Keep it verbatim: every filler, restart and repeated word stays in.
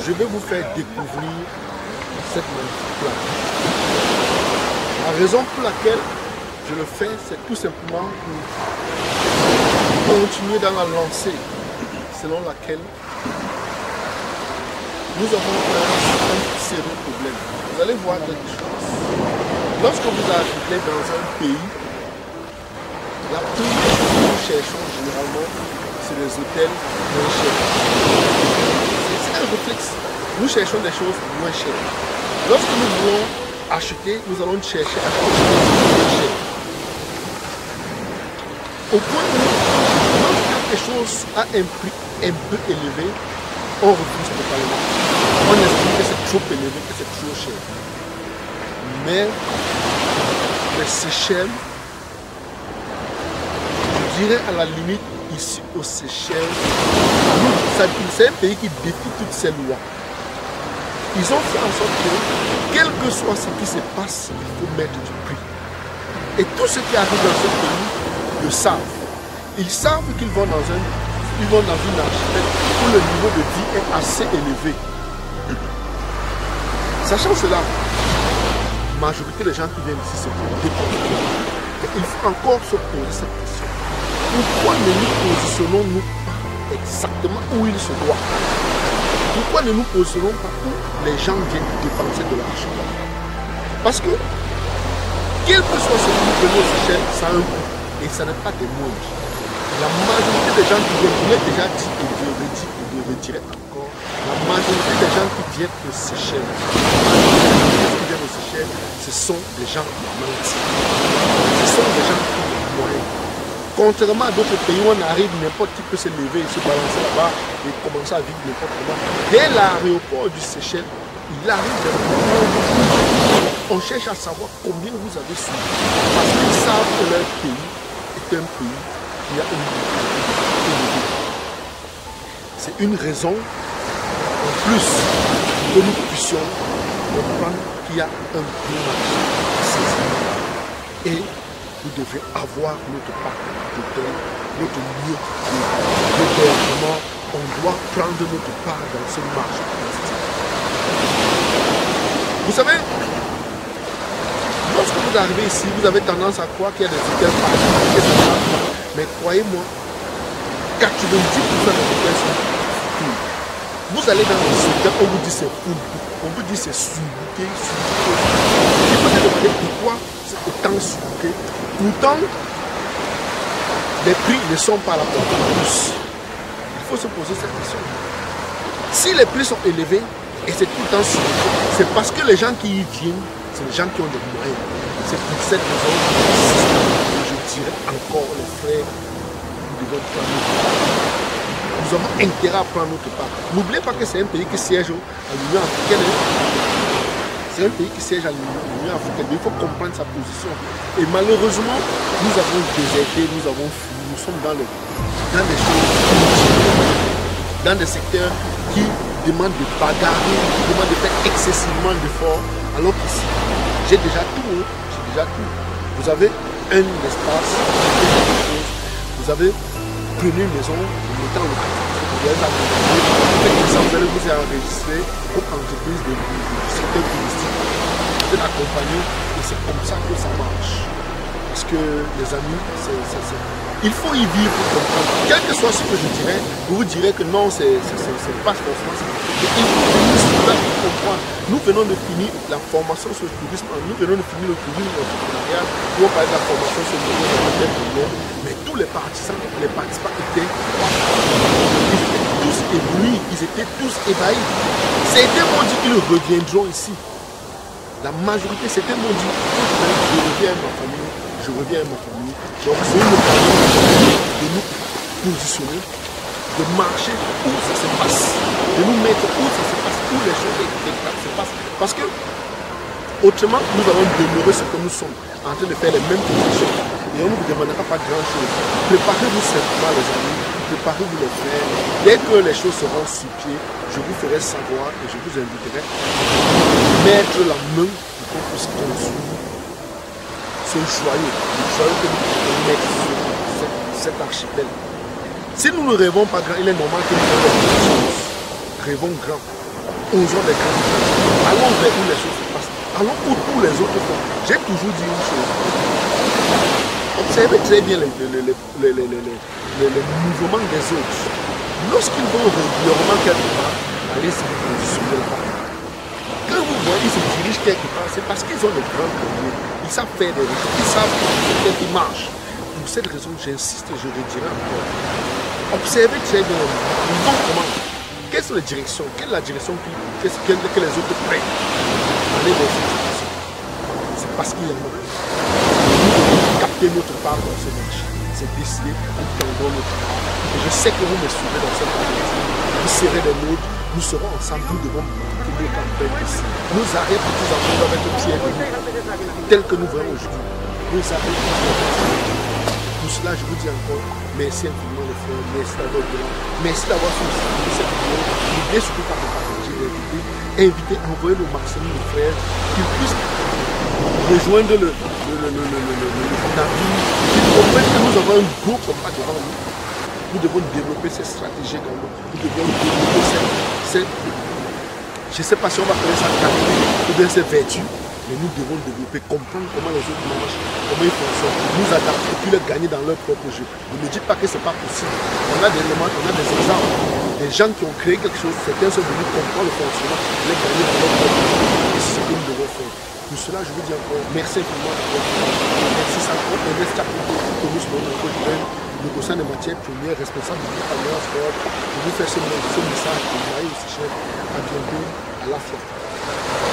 je vais vous faire découvrir cette magnifique plage. La raison pour laquelle je le fais, c'est tout simplement pour continuer dans la lancée selon laquelle nous avons un sérieux problème. Vous allez voir quelque chose. Lorsque vous arrivez dans un pays, la première chose que nous cherchons généralement, c'est les hôtels moins chers. C'est un réflexe. Nous cherchons des choses moins chères. Lorsque nous voulons acheter, nous allons chercher à acheter des choses moins chères. Au point où, lorsque quelque chose a un prix un peu élevé, on refuse totalement. On estime que c'est trop élevé, que c'est trop cher. Mais les Seychelles, je dirais à la limite, ici aux Seychelles, c'est un pays qui défie toutes ces lois. Ils ont fait en sorte que, quel que soit ce qui se passe, il faut mettre du prix. Et tous ceux qui arrivent dans ce pays le savent. Ils savent qu'ils vont dans un, ils vont dans une archipel où le niveau de vie est assez élevé. Sachant cela, la majorité des gens qui viennent ici, c'est pour dépenser. Il faut encore se poser cette question. Pourquoi ne nous positionnons-nous pas exactement où il se doit? Pourquoi ne nous positionnons pas où les gens viennent dépenser de l'argent? Parce que, quel que soit ce que nous venons aux Seychelles, ça a un coût. Et ça n'est pas des moindres. La majorité des gens qui viennent, je l'ai déjà dit et je le redis et je le redirai encore, la majorité des gens qui viennent aux Seychelles, qui viennent aux Seychelles, ce sont des gens qui mentent. Ce sont des gens qui ont moyens. Contrairement à d'autres pays où on arrive, n'importe qui peut se lever et se balancer là-bas et commencer à vivre n'importe comment. Dès l'aéroport du Seychelles, il arrive des moments où on cherche à savoir combien vous avez suivi. Parce qu'ils savent que leur pays est un pays qui a une vie. C'est une raison en plus que nous puissions comprendre qu'il y a un gros marché à saisir. Et vous devez avoir notre part d'hôtel, notre lieu d'hébergement. On doit prendre notre part dans ce marché touristique. Vous savez, lorsque vous arrivez ici, vous avez tendance à croire qu'il y a des hôtels partout. Mais croyez-moi, quatre-vingt-dix pour cent des hôtels sont full. Vous allez dans les hôtels, on vous dit c'est full. On vous dit c'est sous-booké, sous-booké. Et vous allez demander pourquoi c'est autant sous-booké. Pourtant, les prix ne sont pas à la portée de tous. Il faut se poser cette question. Si les prix sont élevés et c'est tout le temps sous-booké, c'est parce que les gens qui y viennent, c'est les gens qui ont des moyens. C'est pour cette raison que je dirais encore les frères, nous devons prendre notre part. Nous avons intérêt à prendre notre part. N'oubliez pas que c'est un pays qui siège à l'Union africaine. C'est un pays qui siège à l'Union africaine. Il faut comprendre sa position. Et malheureusement, nous avons déserté, nous avons fui, nous sommes dans, le, dans des choses, dans des secteurs qui demandent de bagarrer, qui demandent de faire excessivement d'efforts. Alors qu'ici, j'ai déjà tout, hein. J'ai déjà tout. Vous avez un espace, vous avez prenez une maison, vous mettez en location, vous allez vous allez vous enregistrer comme entreprise de, de, de secteur touristique. Vous êtes accompagné et c'est comme ça que ça marche. Parce que les amis, c est, c est, c est... il faut y vivre pour comprendre. Quel que soit ce que je dirais, vous vous direz que non, c'est pas forcément ça. Il faut comprendre. Nous venons de finir la formation sur le tourisme, nous venons de finir le tourisme entrepreneurial, où on parle de la formation sur le tourisme, mais tous les partisans, les participants étaient, ils étaient tous éblouis, ils étaient tous ébahis. C'était mon dit qu'ils reviendront ici. La majorité, c'était mon dit, je reviens à ma famille, je reviens à ma famille. Donc c'est une occasion de nous positionner, de marcher où ça se passe, de nous mettre où ça se passe, où les choses se passent. Parce que, autrement, nous allons demeurer ce que nous sommes, en train de faire les mêmes positions. Et on ne vous demandera pas grand chose. Préparez-vous simplement les amis, préparez-vous les frères. Dès que les choses seront sur pied, je vous ferai savoir et je vous inviterai à mettre la main pour qu'on puisse construire ce joyau, le joyau que nous pouvons mettre sur cet, cet archipel. Si nous ne rêvons pas grand, il est normal que nous rêvions des choses. Rêvons grand. osons des grands. Allons vers où les choses se passent. Allons où tous les autres font. J'ai toujours dit une chose. Observez très bien les, les, les, les, les, les, les, les mouvements des autres. Lorsqu'ils vont régulièrement quelque part, allez se positionner là-bas. Quand vous voyez qu'ils se dirigent quelque part, c'est parce qu'ils ont des grands projets. Ils savent faire des choses. Ils savent ce qui marche. Pour cette raison, j'insiste et je le dirai encore. Observez très bien. Ils vont comment? Quelles sont les directions? Quelle est la direction que, que, que les autres prennent? Allez vers cette direction. C'est parce qu'il y en a. Capter notre part dans ce match. C'est décidé, nous tendons notre part. Et je sais que vous me suivez dans cette partie. Vous serez des nôtres, nous serons ensemble, nous devons marquer notre empreinte ici. Nos arrêts petits enfants doivent être fiers de nous, tels que nous voyons aujourd'hui. Nos arrêts petits enfants. Pour cela, je vous dis encore, merci infiniment les frères, merci d'avoir été là, merci d'avoir suivi cette vidéo. N'oubliez surtout pas de partager les vidéos, invitez, envoyez le maximum de frères, qu'ils puissent rejoindre le, le, le, le, le, le, le, le navire, qu'ils comprennent que nous avons un gros combat devant nous. Nous devons développer ces stratégies également. Nous devons développer ces, ces je ne sais pas si on va appeler ça qualité ou bien ces vertus, mais nous devons développer, comprendre comment les autres marchent, comment ils fonctionnent, nous adapter et puis les gagner dans leur propre jeu. Ne me dites pas que ce n'est pas possible. On a des éléments, on a des exemples. Des gens qui ont créé quelque chose, certains sont venus comprendre le fonctionnement, les gagner dans leur propre jeu. Et c'est ce que nous devons faire. Pour cela, je vous dis encore, merci infiniment. Merci Sacro, et merci à tous que nous sommes dans le le conseil des matières premières, responsable du Alliance Sport. Je vous fais ce message pour Maïs aussi cher. À bientôt, à la fin.